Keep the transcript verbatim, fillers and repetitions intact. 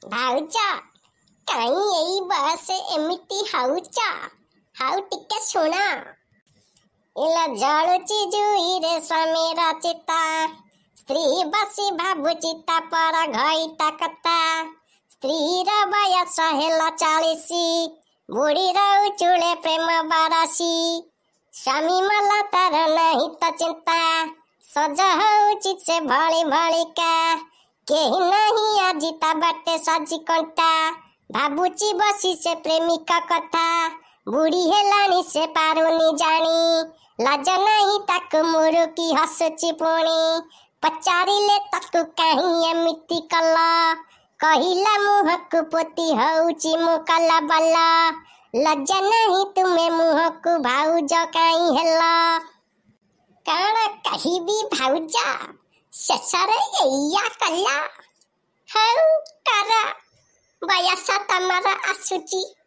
भाउज कहीं यही बस एमिति हाउच हाउ टिके सुना इला जळुची जुई रे स्वामीरा चिता स्त्री बसी भाबुचिता पर घईता कथा स्त्रीर बयस हेला चालीसी बुढ़ीर उचुले प्रेम बारासी स्वामी मला तार नहीं तो चिंता सज होउची से भली भलिका केही नहीं आजिता बाटे साजी कंटा भाबुची बसी से प्रेमिका कथा बुढ़ी हेलानी से पारुनी जानी लाज नहीं ताकु मुरुकी हसुची पुणी पचारिले ताकु कहीं एमिति कला कहिला मुहकु पोती होउची मुकला बला लज्जा नहीं तुम्हें मुहकु भाउज कहीं हेला काना कहिबी भाउज शेषरे एया कला हौ करा बयस तमरा आसुची।